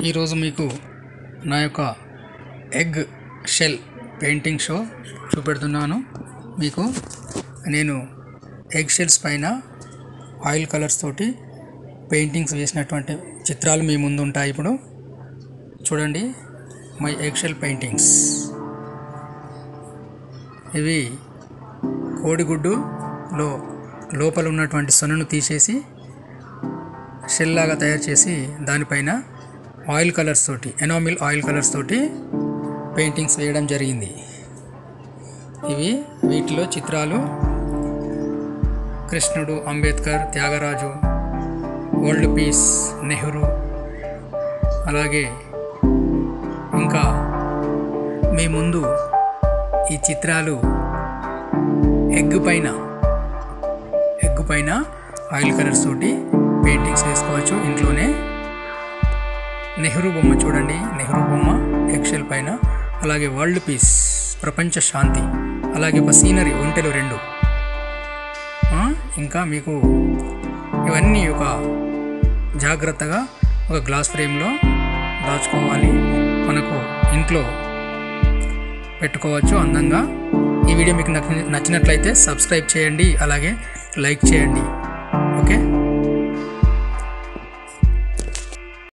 ఈరోజు మీకు నా యొక్క ఎగ్ షెల్ పెయింటింగ్ షో చూపెడుతున్నాను. మీకు నేను ఎగ్ షెల్స్ పైన ఆయిల్ కలర్స్ తోటి పెయింటింగ్స్ వేసినటువంటి చిత్రాలు మీ ముందు ఉంటాయి. ఇప్పుడు చూడండి, మై ఎగ్ షెల్ పెయింటింగ్స్. ఇవి కోడిగుడ్డులో లోపల ఉన్నటువంటి సొనను తీసేసి షెల్ లాగా తయారు చేసి దానిపైన ఆయిల్ కలర్స్ తోటి, ఎనామిల్ ఆయిల్ కలర్స్ తోటి పెయింటింగ్స్ వేయడం జరిగింది. వీటిలో చిత్రాలు కృష్ణుడు, అంబేద్కర్, త్యాగరాజు, వరల్డ్ పీస్, నెహ్రూ, అలాగే ఇంకా మీ ముందు ఈ చిత్రాలు ఎగ్ పైన ఆయిల్ కలర్స్ తోటి పెయింటింగ్స్ వేసుకోవచ్చు ఇంట్లోనే. నెహ్రూ బొమ్మ చూడండి, నెహ్రూ బొమ్మ ఎగ్ షెల్ పైన, అలాగే వరల్డ్ పీస్, ప్రపంచ శాంతి, అలాగే ఒక సీనరీ, ఒంటెలు 2. ఇంకా మీకు ఇవన్నీ ఒక జాగ్రత్తగా ఒక గ్లాస్ ఫ్రేమ్లో దాచుకోవాలి, మనకు ఇంట్లో పెట్టుకోవచ్చు అందంగా. ఈ వీడియో మీకు నచ్చినట్లయితే సబ్స్క్రైబ్ చేయండి, అలాగే లైక్ చేయండి. ఓకే.